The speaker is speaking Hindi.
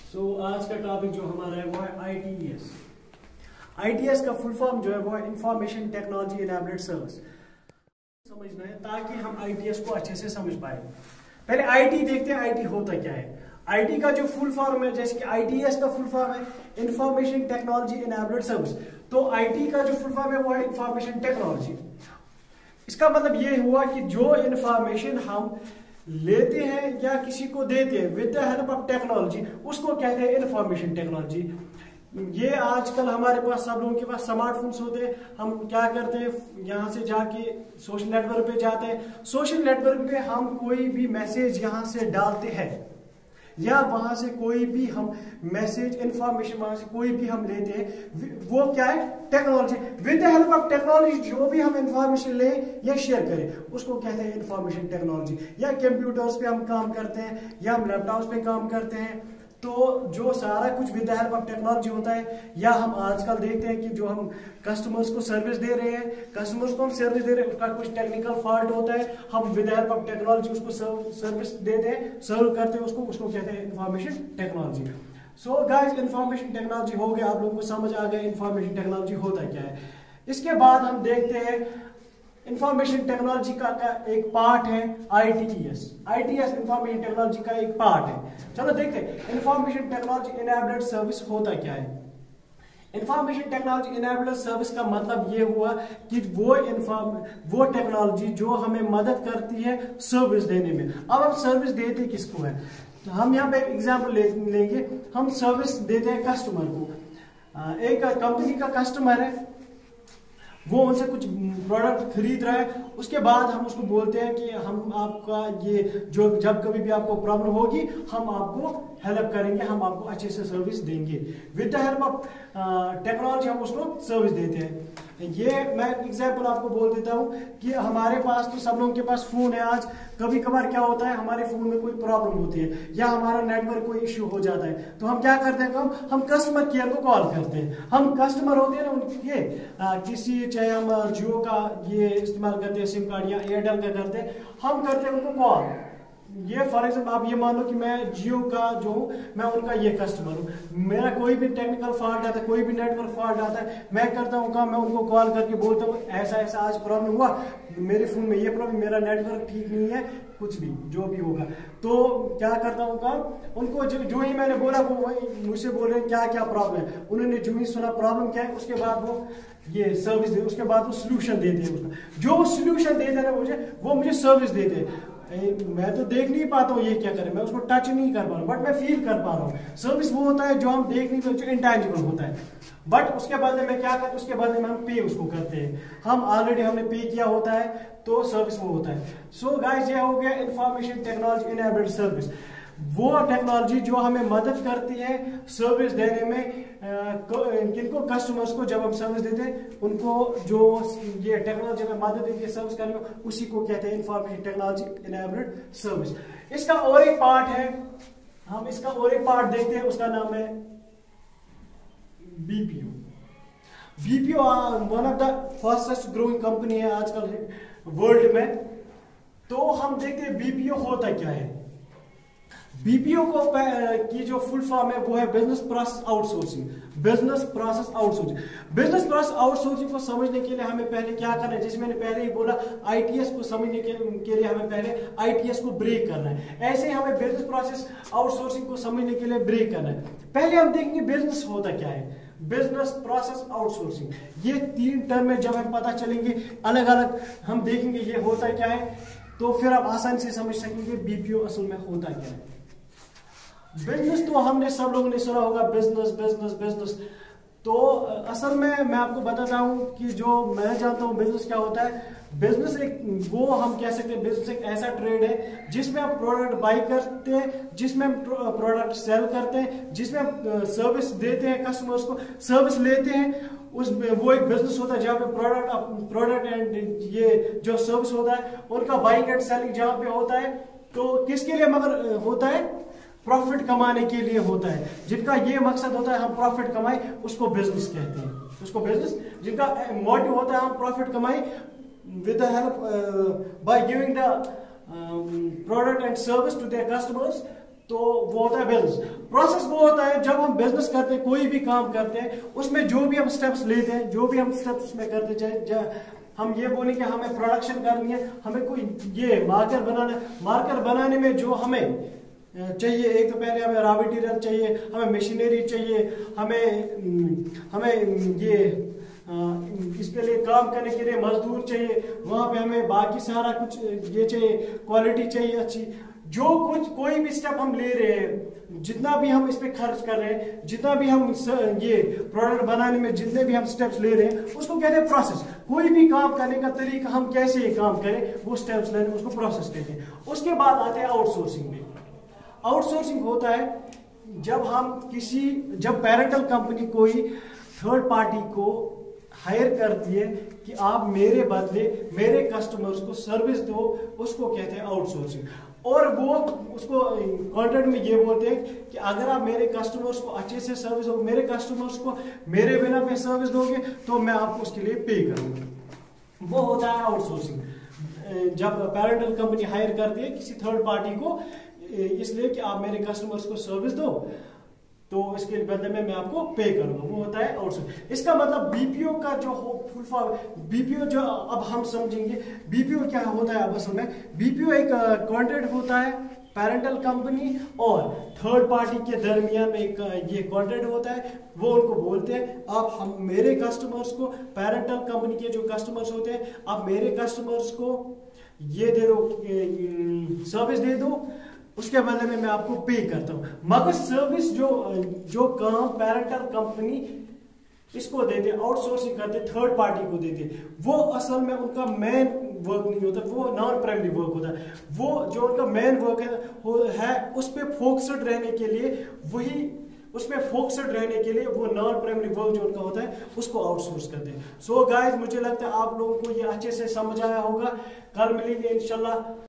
आज का टॉपिक जो हमारा है वो है ITES। ITES का फुल फॉर्म जो है वो है इंफॉर्मेशन टेक्नोलॉजी इनेबल्ड सर्विस। समझना है ताकि हम ITES को अच्छे से समझ पाए। पहले IT देखते हैं, IT होता क्या है। IT का जो फुल फॉर्म है, जैसे कि ITES का फुल फॉर्म है इंफॉर्मेशन टेक्नोलॉजी इनेबल्ड सर्विस, तो IT का जो फुल फॉर्म है वो है इंफॉर्मेशन टेक्नोलॉजी। इसका मतलब ये हुआ कि जो इंफॉर्मेशन हम लेते हैं या किसी को देते हैं with the help of technology, उसको कहते हैं इंफॉर्मेशन टेक्नोलॉजी। ये आजकल हमारे पास सब लोगों के पास स्मार्टफोन्स होते हैं। हम क्या करते हैं, यहाँ से जाके सोशल नेटवर्क पे जाते हैं। सोशल नेटवर्क पे हम कोई भी मैसेज यहाँ से डालते हैं या वहां से कोई भी हम मैसेज इंफॉर्मेशन वहां से कोई भी हम लेते हैं, वो क्या है, technology. With the help of technology जो भी हम इंफॉर्मेशन लें या शेयर करें उसको कहते हैं इंफॉर्मेशन टेक्नोलॉजी। या कंप्यूटर्स पे हम काम करते हैं या हम लैपटॉप्स पे काम करते हैं, तो जो सारा कुछ with the help of technology होता है। या हम आजकल देखते हैं कि जो हम कस्टमर्स को सर्विस दे रहे हैं, कस्टमर्स को हम सर्विस दे रहे हैं, उसका कुछ टेक्निकल फॉल्ट होता है, हम with the help of technology उसको सर्विस देते हैं, सर्व करते हैं उसको कहते हैं information technology. So guys, information technology हो गया, आप लोगों को समझ आ गया इंफॉर्मेशन टेक्नोलॉजी होता क्या है। इसके बाद हम देखते हैं इंफॉर्मेशन टेक्नोलॉजी का एक पार्ट है ITES। ITES इंफॉर्मेशन टेक्नोलॉजी का एक पार्ट है। चलो देखते हैं इंफॉर्मेशन टेक्नोलॉजी इनेबल्ड सर्विस होता क्या है। इंफॉर्मेशन टेक्नोलॉजी इनेबल्ड सर्विस का मतलब ये हुआ कि वो टेक्नोलॉजी जो हमें मदद करती है सर्विस देने में। अब हम सर्विस देते किसको है, तो हम यहाँ पे एग्जाम्पल लेंगे। हम सर्विस देते हैं कस्टमर को। एक कंपनी का कस्टमर है, वो उनसे कुछ प्रोडक्ट खरीद रहा है, उसके बाद हम उसको बोलते हैं कि हम आपका ये जो जब कभी भी आपको प्रॉब्लम होगी हम आपको हेल्प करेंगे, हम आपको अच्छे से सर्विस देंगे। With the help of technology हम उसको सर्विस देते हैं। ये मैं एग्जांपल आपको बोल देता हूँ कि हमारे पास तो सब लोगों के पास फोन है। आज कभी कभार क्या होता है, हमारे फोन में कोई प्रॉब्लम होती है या हमारा नेटवर्क कोई इश्यू हो जाता है, तो हम क्या करते हैं, हम कस्टमर केयर को कॉल करते हैं। हम कस्टमर होते हैं ना उनके, किसी चाहे हम जियो का ये इस्तेमाल करते हैं सिम कार्ड या एयरटेल का करते हैं, हम करते हैं उनको कॉल। ये फॉर एग्जाम्पल आप ये मान लो कि मैं जियो का जो हूँ, मैं उनका ये कस्टमर हूँ। मेरा कोई भी टेक्निकल फॉल्ट आता है, कोई भी नेटवर्क फॉल्ट आता है, मैं करता हूँ काम, मैं उनको कॉल करके बोलता हूँ ऐसा ऐसा आज प्रॉब्लम हुआ, मेरे फोन में ये प्रॉब्लम, मेरा नेटवर्क ठीक नहीं है, कुछ भी जो भी होगा। तो क्या करता हूँ काम, उनको जो ही मैंने बोला वो वही मुझसे बोल रहे हैं क्या क्या प्रॉब्लम है। उन्होंने जो ही सुना प्रॉब्लम क्या है, उसके बाद वो ये सर्विस दे, उसके बाद वो सोल्यूशन देते हैं। उसका जो सोल्यूशन देते हैं मुझे, वो मुझे सर्विस देते हैं। मैं तो देख नहीं पाता हूँ ये क्या करे, मैं उसको टच नहीं कर पा रहा हूँ, बट मैं फील कर पा रहा हूँ। सर्विस वो होता है जो हम देख नहीं पाते, जो इंटेंजिबल होता है। बट उसके बदले में क्या करते, उसके बदले में हम पे उसको करते हैं। हम ऑलरेडी हमने पे किया होता है, तो सर्विस वो होता है। सो गाइस, ये हो गया इंफॉर्मेशन टेक्नोलॉजी इनेबल्ड सर्विस। वो टेक्नोलॉजी जो हमें मदद करती है सर्विस देने में, किनको, कस्टमर्स को। जब हम सर्विस देते हैं उनको, जो ये टेक्नोलॉजी हमें मदद देती है सर्विस करने में, उसी को कहते हैं इंफॉर्मेशन टेक्नोलॉजी इनेबल्ड सर्विस। इसका और एक पार्ट है, हम इसका और एक पार्ट देखते हैं, उसका नाम है BPO। BPO one of the fastest growing company है आजकल वर्ल्ड में। तो हम देखते हैं BPO होता क्या है। BPO को की जो फुल फॉर्म है वो है business process outsourcing. Business process outsourcing, business process outsourcing को समझने के लिए हमें पहले क्या करना है, जैसे मैंने पहले ही बोला, ITES को समझने के लिए हमें पहले ITES को ब्रेक करना है। ऐसे ही हमें बिजनेस प्रोसेस आउटसोर्सिंग को समझने के लिए ब्रेक करना है। पहले हम देखेंगे बिजनेस होता क्या है, बिजनेस प्रोसेस आउटसोर्सिंग। ये तीन टर्म में जब हमें पता चलेंगे, अलग अलग हम देखेंगे ये होता क्या है, तो फिर आप आसानी से समझ सकेंगे BPO असल में होता क्या है। बिजनेस तो हमने सब लोगों ने सुना होगा, बिजनेस बिजनेस बिजनेस। तो असल में मैं आपको बताता हूँ कि जो मैं जानता हूँ बिजनेस क्या होता है। बिजनेस एक, वो हम कह सकते हैं बिजनेस एक ऐसा ट्रेड है जिसमें आप प्रोडक्ट बाई करते हैं, जिसमें हम प्रोडक्ट सेल करते हैं, जिसमें हम सर्विस देते हैं कस्टमर्स को, सर्विस लेते हैं। वो एक बिजनेस होता है जहाँ पे प्रोडक्ट एंड ये जो सर्विस होता है उनका बाइंग एंड सेलिंग जहाँ पे होता है। तो किसके लिए मगर होता है, प्रॉफिट कमाने के लिए होता है। जिनका ये मकसद होता है हम प्रॉफिट कमाएं, उसको बिजनेस कहते हैं। उसको बिजनेस, जिनका मोटिव होता है हम प्रॉफिट कमाएं with the help by giving the product and service to their customers, तो वो होता है बिजनेस। प्रोसेस वो होता है जब हम बिजनेस करते हैं, कोई भी काम करते हैं, उसमें जो भी हम स्टेप्स लेते हैं, जो भी हम स्टेप्स उसमें करते हैं, हम ये बोले कि हमें प्रोडक्शन करनी है, हमें कोई ये मार्कर बनाना है, मार्कर बनाने में जो हमें चाहिए, एक तो पहले हमें रॉ मटेरियल चाहिए, हमें मशीनरी चाहिए, हमें ये इसके लिए काम करने के लिए मजदूर चाहिए, वहां पे हमें बाकी सारा कुछ ये चाहिए, क्वालिटी चाहिए अच्छी। जो कुछ कोई भी स्टेप हम ले रहे हैं, जितना भी हम इस पे खर्च कर रहे हैं, जितना भी हम ये प्रोडक्ट बनाने में जितने भी हम स्टेप्स ले रहे हैं, उसको कहते हैं प्रोसेस। कोई भी काम करने का तरीका, हम कैसे ये काम करें, वो स्टेप्स लेने, उसको प्रोसेस कहते हैं। उसके बाद आते हैं आउटसोर्सिंग में। आउटसोर्सिंग होता है जब पेरेंटल कंपनी कोई थर्ड पार्टी को हायर करती है कि आप मेरे बदले मेरे कस्टमर्स को सर्विस दो, उसको कहते हैं आउटसोर्सिंग। और वो उसको कॉन्ट्रैक्ट में ये बोलते हैं कि अगर आप मेरे कस्टमर्स को अच्छे से सर्विस दो, मेरे कस्टमर्स को मेरे बिना पे सर्विस दोगे, तो मैं आपको उसके लिए पे करूंगा। वो होता है आउटसोर्सिंग। जब पेरेंटल कंपनी हायर करती है किसी थर्ड पार्टी को इसलिए कि आप मेरे कस्टमर्स को सर्विस दो, तो इसके बदले में मैं आपको पे करूंगा, वो होता है आउटसोर्सिंग। इसका मतलब बीपीओ का जो फुल फॉर्म, बीपीओ जो अब हम समझेंगे बीपीओ क्या होता है। अब असल में बीपीओ एक कॉन्ट्रैक्ट होता है पेरेंटल कंपनी और थर्ड पार्टी के दरमियान में एक ये कॉन्ट्रैक्ट होता है। वो उनको बोलते हैं आप हम मेरे कस्टमर्स को, पेरेंटल कंपनी के जो कस्टमर्स होते हैं, आप मेरे कस्टमर्स को ये दे दो, सर्विस दे दो, उसके बदले में मैं आपको पे करता हूं। मगर सर्विस जो काम पेरेंटल कंपनी इसको देते, आउटसोर्सिंग करते, थर्ड पार्टी को देते, वो असल में उनका मेन वर्क नहीं होता, वो नॉन प्राइमरी वर्क होता है। वो जो उनका मेन वर्क है उस पर फोकस्ड रहने के लिए, वो नॉन प्राइमरी वर्क जो उनका होता है उसको आउटसोर्स करते हैं। सो गाइस, मुझे लगता है आप लोगों को ये अच्छे से समझ आया होगा। कल मिलेंगे इंशाल्लाह।